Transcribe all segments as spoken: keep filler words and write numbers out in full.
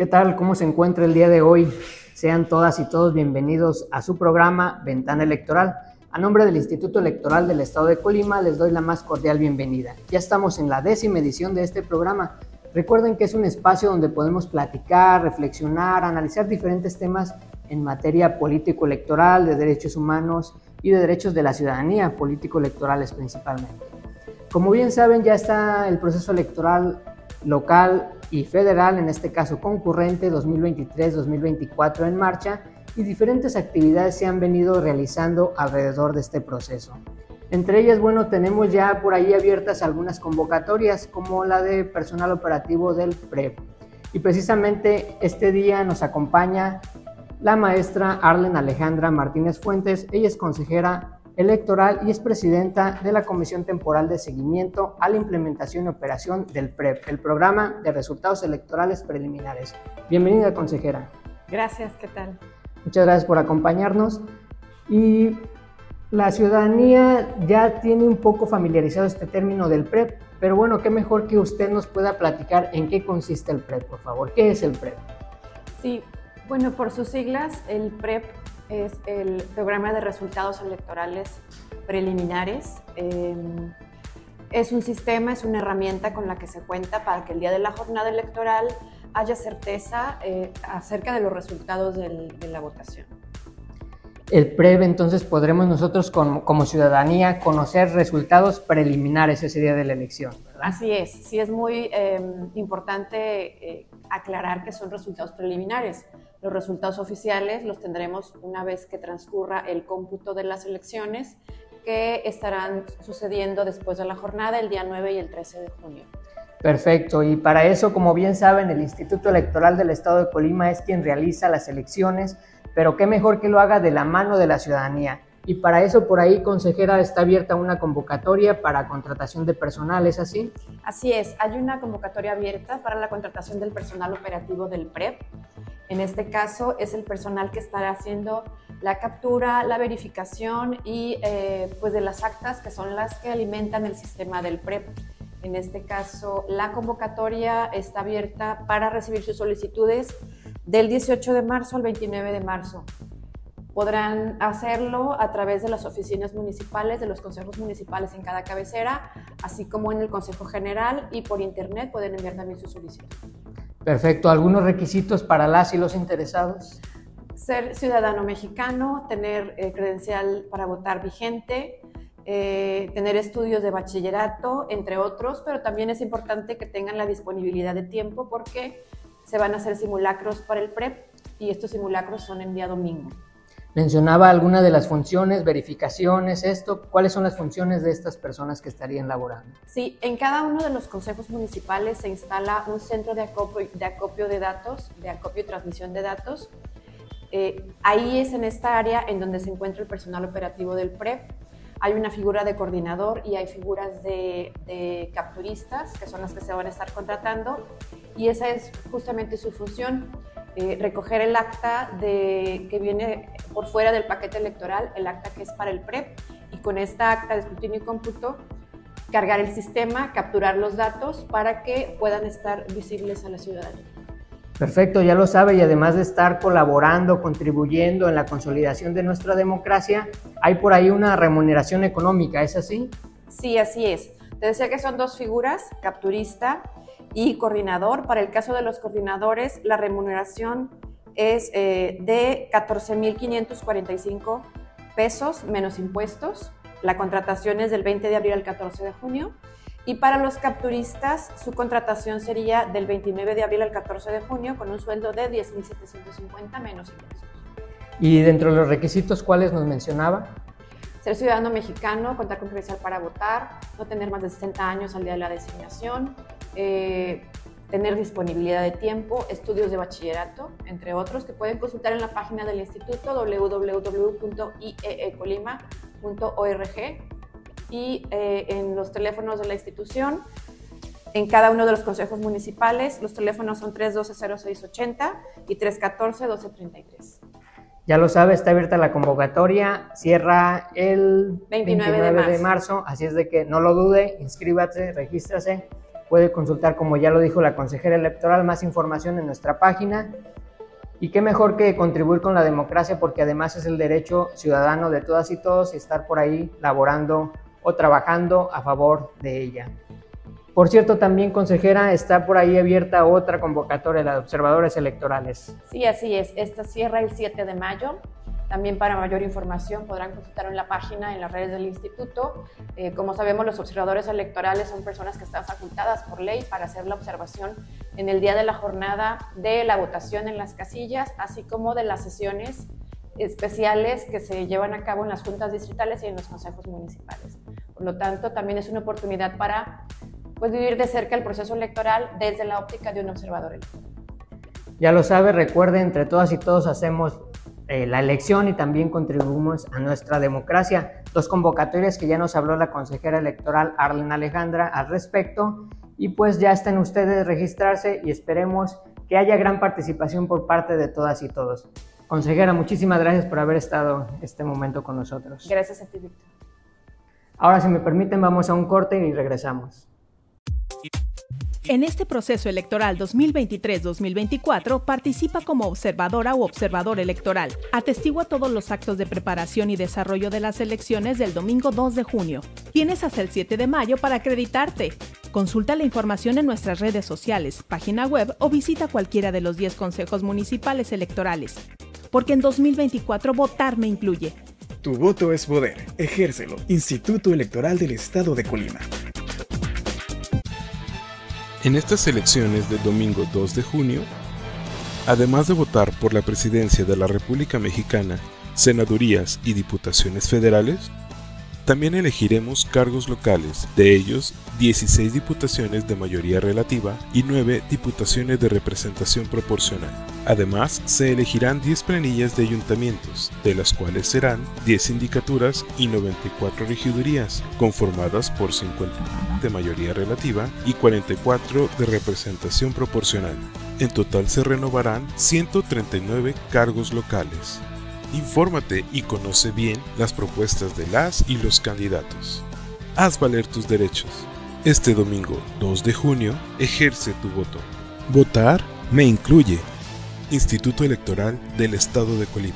¿Qué tal? ¿Cómo se encuentra el día de hoy? Sean todas y todos bienvenidos a su programa Ventana Electoral. A nombre del Instituto Electoral del Estado de Colima les doy la más cordial bienvenida. Ya estamos en la décima edición de este programa. Recuerden que es un espacio donde podemos platicar, reflexionar, analizar diferentes temas en materia político-electoral, de derechos humanos y de derechos de la ciudadanía, político-electorales principalmente. Como bien saben, ya está el proceso electoral local y federal, en este caso concurrente dos mil veintitrés dos mil veinticuatro en marcha, y diferentes actividades se han venido realizando alrededor de este proceso. Entre ellas, bueno, tenemos ya por ahí abiertas algunas convocatorias, como la de personal operativo del P R E P. Y precisamente este día nos acompaña la maestra Arlen Alejandra Martínez Fuentes. Ella es consejera electoral y es presidenta de la Comisión Temporal de Seguimiento a la Implementación y Operación del P R E P, el Programa de Resultados Electorales Preliminares. Bienvenida, consejera. Gracias, ¿qué tal? Muchas gracias por acompañarnos. Y la ciudadanía ya tiene un poco familiarizado este término del P R E P, pero bueno, qué mejor que usted nos pueda platicar en qué consiste el P R E P, por favor. ¿Qué es el P R E P? Sí, bueno, por sus siglas, el P R E P es el Programa de Resultados Electorales Preliminares. Eh, es un sistema, es una herramienta con la que se cuenta para que el día de la jornada electoral haya certeza eh, acerca de los resultados del, de la votación. El P R E P, entonces, podremos nosotros como, como ciudadanía conocer resultados preliminares ese día de la elección, ¿verdad? Así es, sí es muy eh, importante eh, aclarar que son resultados preliminares. Los resultados oficiales los tendremos una vez que transcurra el cómputo de las elecciones, que estarán sucediendo después de la jornada el día nueve y el trece de junio. Perfecto, y para eso, como bien saben, el Instituto Electoral del Estado de Colima es quien realiza las elecciones, pero qué mejor que lo haga de la mano de la ciudadanía. Y para eso, por ahí, consejera, está abierta una convocatoria para contratación de personal, ¿es así? Así es, hay una convocatoria abierta para la contratación del personal operativo del P R E P. En este caso, es el personal que estará haciendo la captura, la verificación y eh, pues de las actas, que son las que alimentan el sistema del P R E P. En este caso, la convocatoria está abierta para recibir sus solicitudes del dieciocho de marzo al veintinueve de marzo. Podrán hacerlo a través de las oficinas municipales, de los consejos municipales en cada cabecera, así como en el Consejo General, y por internet pueden enviar también su solicitud. Perfecto. ¿Algunos requisitos para las y los interesados? Ser ciudadano mexicano, tener eh, credencial para votar vigente, eh, tener estudios de bachillerato, entre otros, pero también es importante que tengan la disponibilidad de tiempo porque se van a hacer simulacros para el P R E P y estos simulacros son en día domingo. Mencionaba alguna de las funciones, verificaciones, esto. ¿Cuáles son las funciones de estas personas que estarían laborando? Sí, en cada uno de los consejos municipales se instala un centro de acopio de, acopio de datos, de acopio y transmisión de datos. Eh, ahí es en esta área en donde se encuentra el personal operativo del P R E P. Hay una figura de coordinador y hay figuras de, de capturistas, que son las que se van a estar contratando, y esa es justamente su función. Eh, recoger el acta de, que viene por fuera del paquete electoral, el acta que es para el P R E P, y con esta acta de escrutinio y cómputo, cargar el sistema, capturar los datos para que puedan estar visibles a la ciudadanía. Perfecto, ya lo sabe, y además de estar colaborando, contribuyendo en la consolidación de nuestra democracia, hay por ahí una remuneración económica, ¿es así? Sí, así es. Te decía que son dos figuras, capturista y coordinador. Para el caso de los coordinadores, la remuneración es eh, de catorce mil quinientos cuarenta y cinco pesos menos impuestos. La contratación es del veinte de abril al catorce de junio. Y para los capturistas, su contratación sería del veintinueve de abril al catorce de junio con un sueldo de diez mil setecientos cincuenta menos impuestos. Y dentro de los requisitos, ¿cuáles nos mencionaba? Ser ciudadano mexicano, contar con credencial para votar, no tener más de sesenta años al día de la designación, eh, tener disponibilidad de tiempo, estudios de bachillerato, entre otros, que pueden consultar en la página del instituto doble u doble u doble u punto i e e colima punto org y eh, en los teléfonos de la institución, en cada uno de los consejos municipales. Los teléfonos son tres uno dos cero seis ocho cero y tres uno cuatro doce treinta y tres. Ya lo sabe, está abierta la convocatoria, cierra el veintinueve, veintinueve de, marzo. de marzo, así es de que no lo dude, inscríbase, regístrase. Puede consultar, como ya lo dijo la consejera electoral, más información en nuestra página. Y qué mejor que contribuir con la democracia, porque además es el derecho ciudadano de todas y todos y estar por ahí laborando o trabajando a favor de ella. Por cierto, también, consejera, está por ahí abierta otra convocatoria, la de observadores electorales. Sí, así es. Esta cierra el siete de mayo. También, para mayor información, podrán consultar en la página, en las redes del instituto. Eh, como sabemos, los observadores electorales son personas que están facultadas por ley para hacer la observación en el día de la jornada de la votación en las casillas, así como de las sesiones especiales que se llevan a cabo en las juntas distritales y en los consejos municipales. Por lo tanto, también es una oportunidad para pues, vivir de cerca el proceso electoral desde la óptica de un observador electoral. Ya lo sabe, recuerde, entre todas y todos hacemos eh, la elección y también contribuimos a nuestra democracia. Dos convocatorias que ya nos habló la consejera electoral Arlen Alejandra al respecto, y pues ya están ustedes registrarse y esperemos que haya gran participación por parte de todas y todos. Consejera, muchísimas gracias por haber estado este momento con nosotros. Gracias a ti, Víctor. Ahora, si me permiten, vamos a un corte y regresamos. En este proceso electoral dos mil veintitrés dos mil veinticuatro participa como observadora u observador electoral. Atestigua todos los actos de preparación y desarrollo de las elecciones del domingo dos de junio. Tienes hasta el siete de mayo para acreditarte. Consulta la información en nuestras redes sociales, página web o visita cualquiera de los diez consejos municipales electorales. Porque en dos mil veinticuatro votar me incluye. Tu voto es poder. Ejércelo. Instituto Electoral del Estado de Colima. En estas elecciones del domingo dos de junio, además de votar por la presidencia de la República Mexicana, senadurías y diputaciones federales, también elegiremos cargos locales, de ellos dieciséis diputaciones de mayoría relativa y nueve diputaciones de representación proporcional. Además, se elegirán diez planillas de ayuntamientos, de las cuales serán diez sindicaturas y noventa y cuatro regidurías, conformadas por cincuenta de mayoría relativa y cuarenta y cuatro de representación proporcional. En total se renovarán ciento treinta y nueve cargos locales. Infórmate y conoce bien las propuestas de las y los candidatos. Haz valer tus derechos. Este domingo dos de junio, ejerce tu voto. Votar me incluye. Instituto Electoral del Estado de Colima.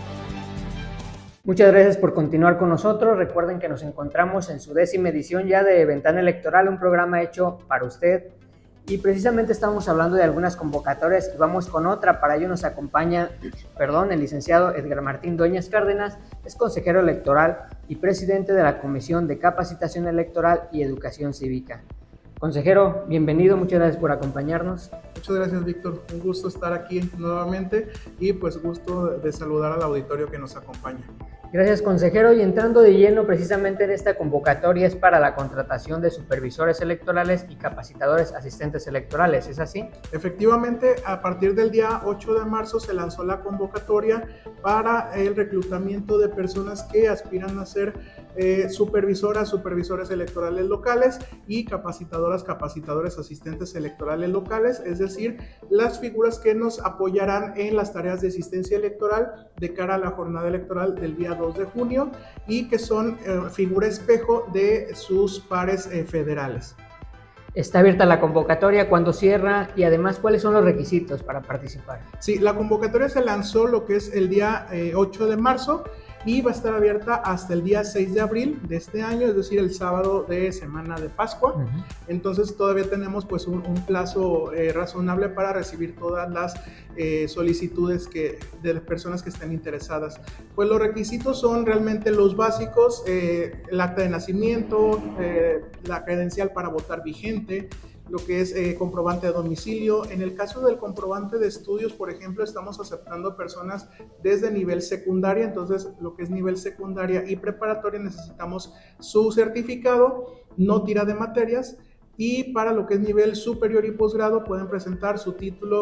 Muchas gracias por continuar con nosotros. Recuerden que nos encontramos en su décima edición ya de Ventana Electoral, un programa hecho para usted. Y precisamente estamos hablando de algunas convocatorias y vamos con otra. Para ello nos acompaña, perdón, el licenciado Edgar Martín Dueñas Cárdenas, es consejero electoral y presidente de la Comisión de Capacitación Electoral y Educación Cívica. Consejero, bienvenido, muchas gracias por acompañarnos. Muchas gracias, Víctor, un gusto estar aquí nuevamente y pues gusto de saludar al auditorio que nos acompaña. Gracias, consejero, y entrando de lleno precisamente en esta convocatoria es para la contratación de supervisores electorales y capacitadores asistentes electorales, ¿es así? Efectivamente, a partir del día ocho de marzo se lanzó la convocatoria para el reclutamiento de personas que aspiran a ser eh, supervisoras, supervisores electorales locales y capacitadoras, capacitadores asistentes electorales locales, es decir, las figuras que nos apoyarán en las tareas de asistencia electoral de cara a la jornada electoral del día dos de junio y que son eh, figura espejo de sus pares eh, federales. Está abierta la convocatoria, ¿cuándo cierra? Y además, ¿cuáles son los requisitos para participar? Sí, la convocatoria se lanzó lo que es el día eh, ocho de marzo y va a estar abierta hasta el día seis de abril de este año, es decir, el sábado de Semana de Pascua. Uh-huh. Entonces todavía tenemos pues un, un plazo eh, razonable para recibir todas las eh, solicitudes que, de las personas que estén interesadas. Pues los requisitos son realmente los básicos, eh, el acta de nacimiento, eh, la credencial para votar vigente, lo que es eh, comprobante de domicilio. En el caso del comprobante de estudios, por ejemplo, estamos aceptando personas desde nivel secundaria, entonces lo que es nivel secundaria y preparatoria necesitamos su certificado, no tira de materias, y para lo que es nivel superior y posgrado pueden presentar su título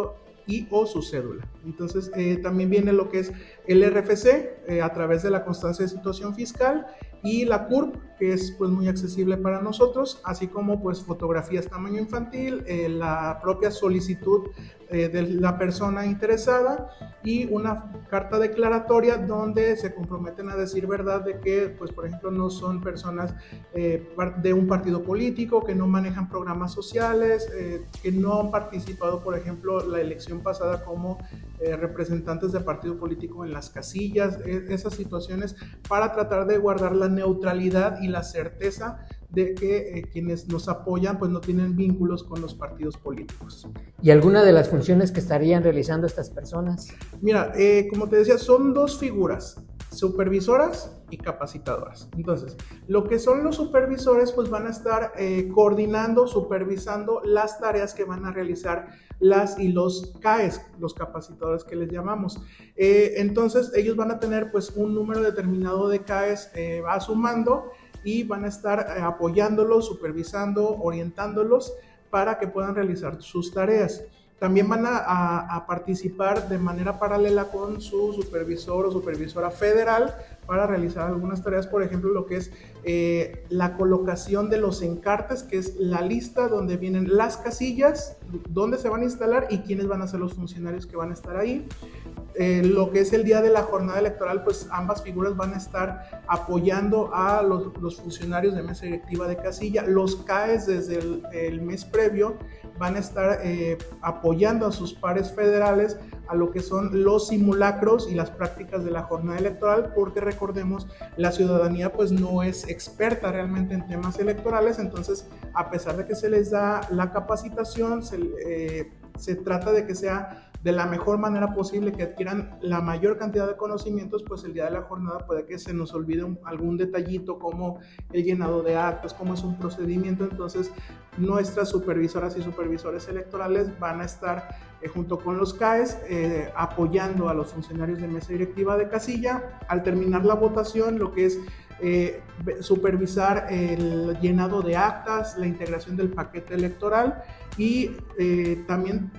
y o su cédula. Entonces eh, también viene lo que es el R F C eh, a través de la constancia de situación fiscal y la C U R P, que es pues muy accesible para nosotros, así como pues fotografías tamaño infantil, eh, la propia solicitud eh, de la persona interesada y una carta declaratoria donde se comprometen a decir verdad de que pues por ejemplo no son personas eh, de un partido político, que no manejan programas sociales, eh, que no han participado por ejemplo la elección pasada como eh, representantes de partido político en las casillas, eh, esas situaciones, para tratar de guardar la neutralidad y la certeza de que eh, quienes nos apoyan pues no tienen vínculos con los partidos políticos. ¿Y alguna de las funciones que estarían realizando estas personas? Mira, eh, como te decía, son dos figuras, supervisoras y capacitadoras. Entonces, lo que son los supervisores pues van a estar eh, coordinando, supervisando las tareas que van a realizar las y los C A E S, los capacitadores que les llamamos. Eh, entonces, ellos van a tener pues un número determinado de C A E S eh, a su mando y van a estar eh, apoyándolos, supervisando, orientándolos para que puedan realizar sus tareas. También van a, a, a participar de manera paralela con su supervisor o supervisora federal para realizar algunas tareas, por ejemplo, lo que es eh, la colocación de los encartes, que es la lista donde vienen las casillas, dónde se van a instalar y quiénes van a ser los funcionarios que van a estar ahí. Eh, lo que es el día de la jornada electoral, pues ambas figuras van a estar apoyando a los, los funcionarios de mesa directiva de casilla. Los C A E S desde el, el mes previo van a estar eh, apoyando a sus pares federales a lo que son los simulacros y las prácticas de la jornada electoral, porque recordemos, la ciudadanía pues no es experta realmente en temas electorales, entonces a pesar de que se les da la capacitación, se, eh, se trata de que sea de la mejor manera posible, que adquieran la mayor cantidad de conocimientos, pues el día de la jornada puede que se nos olvide un, algún detallito como el llenado de actas, cómo es un procedimiento. Entonces nuestras supervisoras y supervisores electorales van a estar eh, junto con los C A E S eh, apoyando a los funcionarios de mesa directiva de casilla. Al terminar la votación, lo que es eh, supervisar el llenado de actas, la integración del paquete electoral y eh, también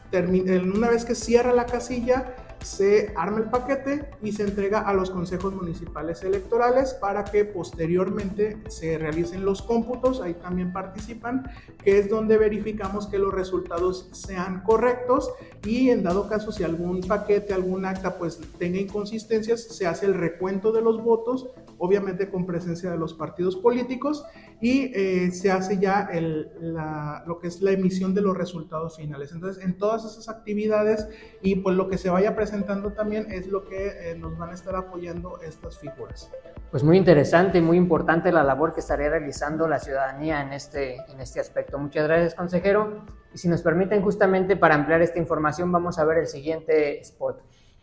una vez que cierra la casilla, se arma el paquete y se entrega a los consejos municipales electorales para que posteriormente se realicen los cómputos. Ahí también participan, que es donde verificamos que los resultados sean correctos y en dado caso si algún paquete, algún acta pues tenga inconsistencias, se hace el recuento de los votos, obviamente con presencia de los partidos políticos, y eh, se hace ya el, la, lo que es la emisión de los resultados finales. Entonces, en todas esas actividades y pues lo que se vaya presentando también es lo que eh, nos van a estar apoyando estas figuras. Pues muy interesante y muy importante la labor que estaría realizando la ciudadanía en este, en este aspecto. Muchas gracias, consejero. Y si nos permiten, justamente para ampliar esta información, vamos a ver el siguiente spot.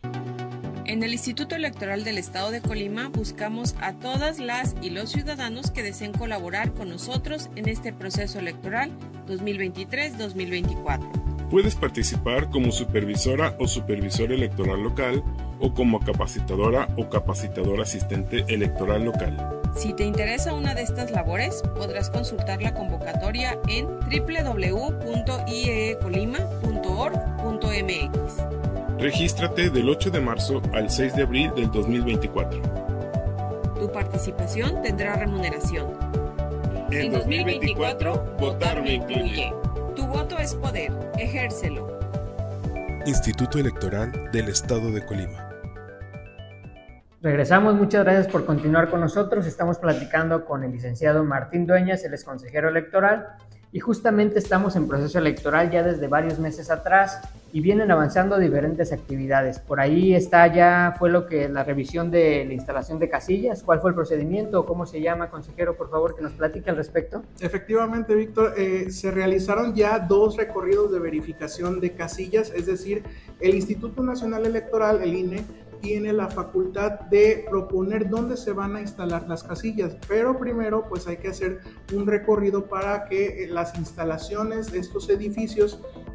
En el Instituto Electoral del Estado de Colima buscamos a todas las y los ciudadanos que deseen colaborar con nosotros en este proceso electoral dos mil veintitrés dos mil veinticuatro. Puedes participar como supervisora o supervisor electoral local o como capacitadora o capacitador asistente electoral local. Si te interesa una de estas labores, podrás consultar la convocatoria en doble u doble u doble u punto i e e colima punto org punto m x. Regístrate del ocho de marzo al seis de abril del dos mil veinticuatro. Tu participación tendrá remuneración. En dos mil veinticuatro, votar me incluye. Tu voto es poder, ejércelo. Instituto Electoral del Estado de Colima. Regresamos, muchas gracias por continuar con nosotros. Estamos platicando con el licenciado Martín Dueñas, él es consejero electoral, y justamente estamos en proceso electoral ya desde varios meses atrás y vienen avanzando diferentes actividades. Por ahí está ya, fue lo que la revisión de la instalación de casillas. ¿Cuál fue el procedimiento? ¿Cómo se llama, consejero? Por favor, que nos platique al respecto. Efectivamente, Víctor, eh, se realizaron ya dos recorridos de verificación de casillas, es decir, el Instituto Nacional Electoral, el I N E, tiene la facultad de proponer dónde se van a instalar las casillas, pero primero pues hay que hacer un recorrido para que las instalaciones de estos edificios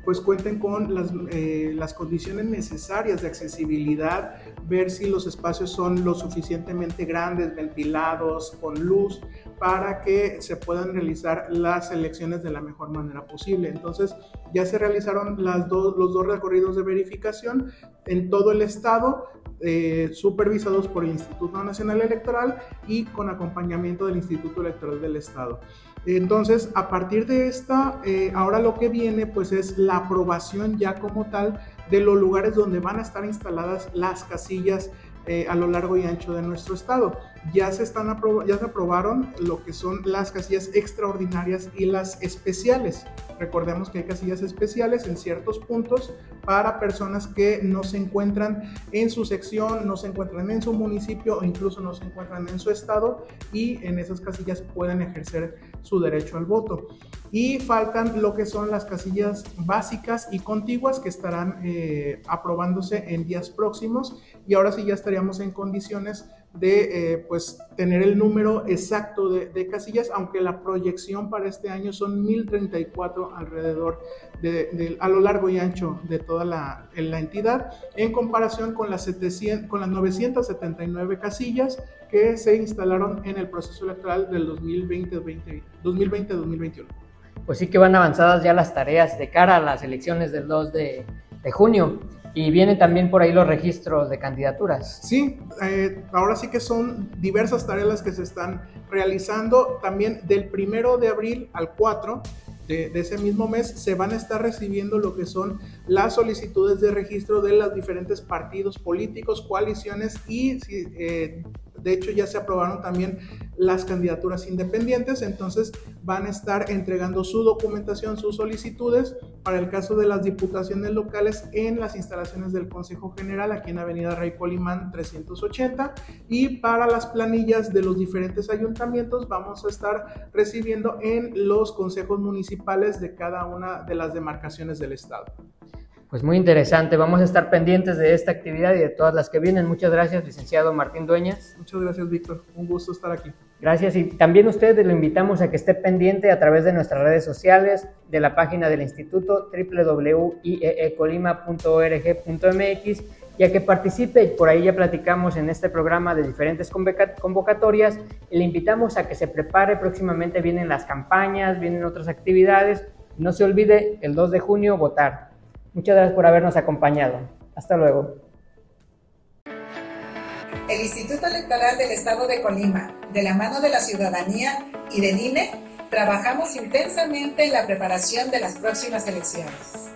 pues cuenten con las, eh, las condiciones necesarias de accesibilidad, ver si los espacios son lo suficientemente grandes, ventilados, con luz, para que se puedan realizar las elecciones de la mejor manera posible. Entonces ya se realizaron las dos, los dos recorridos de verificación en todo el estado, eh, supervisados por el Instituto Nacional Electoral y con acompañamiento del Instituto Electoral del Estado. Entonces, a partir de esta, eh, ahora lo que viene pues es la aprobación ya como tal de los lugares donde van a estar instaladas las casillas eh, a lo largo y ancho de nuestro estado. Ya se, están apro- ya se aprobaron lo que son las casillas extraordinarias y las especiales. Recordemos que hay casillas especiales en ciertos puntos para personas que no se encuentran en su sección, no se encuentran en su municipio o incluso no se encuentran en su estado, y en esas casillas pueden ejercer su derecho al voto. Y faltan lo que son las casillas básicas y contiguas, que estarán eh, aprobándose en días próximos, y ahora sí ya estaríamos en condiciones de eh, pues tener el número exacto de, de casillas, aunque la proyección para este año son mil treinta y cuatro alrededor de, de, a lo largo y ancho de toda la, la entidad, en comparación con las, setecientas, con las novecientas setenta y nueve casillas que se instalaron en el proceso electoral del dos mil veinte dos mil veintiuno. Pues sí que van avanzadas ya las tareas de cara a las elecciones del dos de junio. Y vienen también por ahí los registros de candidaturas. Sí, eh, ahora sí que son diversas tareas las que se están realizando. También del primero de abril al cuatro de, de ese mismo mes se van a estar recibiendo lo que son las solicitudes de registro de los diferentes partidos políticos, coaliciones y eh, de hecho ya se aprobaron también las candidaturas independientes. Entonces van a estar entregando su documentación, sus solicitudes para el caso de las diputaciones locales en las instalaciones del Consejo General aquí en Avenida Rey Colimán trescientos ochenta, y para las planillas de los diferentes ayuntamientos vamos a estar recibiendo en los consejos municipales de cada una de las demarcaciones del estado. Pues muy interesante, vamos a estar pendientes de esta actividad y de todas las que vienen. Muchas gracias, licenciado Martín Dueñas. Muchas gracias, Víctor, un gusto estar aquí. Gracias, y también ustedes lo invitamos a que esté pendiente a través de nuestras redes sociales, de la página del instituto doble u doble u doble u punto i e e colima punto org punto m x, y a que participe. Por ahí ya platicamos en este programa de diferentes convocatorias y le invitamos a que se prepare. Próximamente vienen las campañas, vienen otras actividades. No se olvide, el dos de junio votar. Muchas gracias por habernos acompañado. Hasta luego. El Instituto Electoral del Estado de Colima, de la mano de la ciudadanía y del I N E, trabajamos intensamente en la preparación de las próximas elecciones.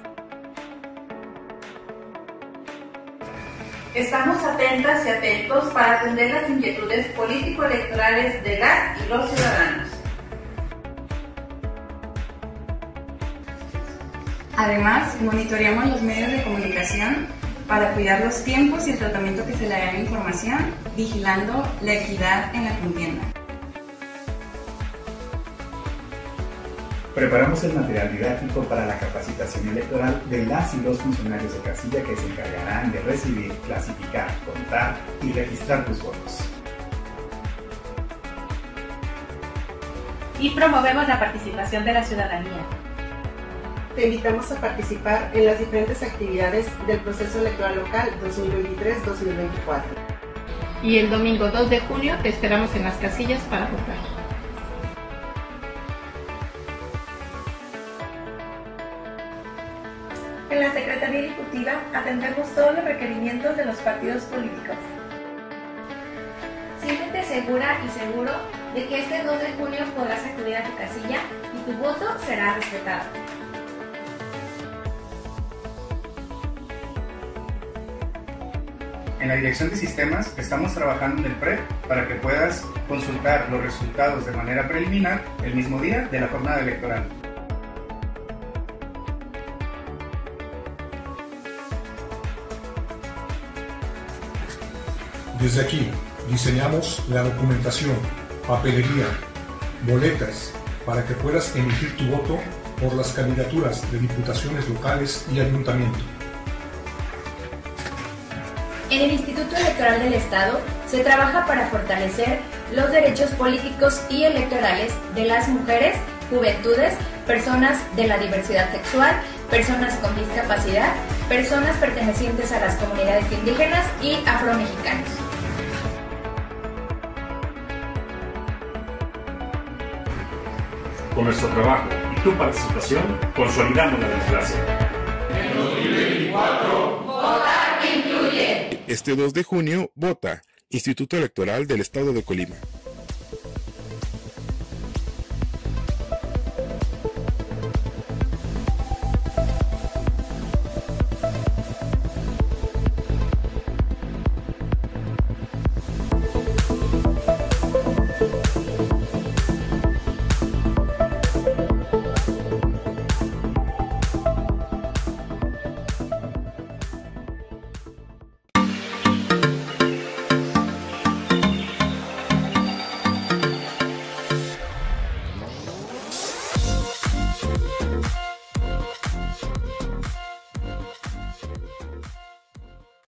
Estamos atentas y atentos para atender las inquietudes político-electorales de las y los ciudadanos. Además, monitoreamos los medios de comunicación para cuidar los tiempos y el tratamiento que se le da a la información, vigilando la equidad en la contienda. Preparamos el material didáctico para la capacitación electoral de las y los funcionarios de casilla que se encargarán de recibir, clasificar, contar y registrar tus votos. Y promovemos la participación de la ciudadanía. Te invitamos a participar en las diferentes actividades del proceso electoral local dos mil veintitrés dos mil veinticuatro. Y el domingo dos de junio te esperamos en las casillas para votar. En la Secretaría Ejecutiva atendemos todos los requerimientos de los partidos políticos. Siéntete segura y seguro de que este dos de junio podrás acudir a tu casilla y tu voto será respetado. En la Dirección de Sistemas estamos trabajando en el P R E para que puedas consultar los resultados de manera preliminar el mismo día de la jornada electoral. Desde aquí diseñamos la documentación, papelería, boletas, para que puedas emitir tu voto por las candidaturas de diputaciones locales y ayuntamiento. En el Instituto Electoral del Estado se trabaja para fortalecer los derechos políticos y electorales de las mujeres, juventudes, personas de la diversidad sexual, personas con discapacidad, personas pertenecientes a las comunidades indígenas y afromexicanos. Con nuestro trabajo y tu participación, consolidamos la democracia. En dos mil veinticuatro, votar incluye. Este dos de junio, vota. Instituto Electoral del Estado de Colima.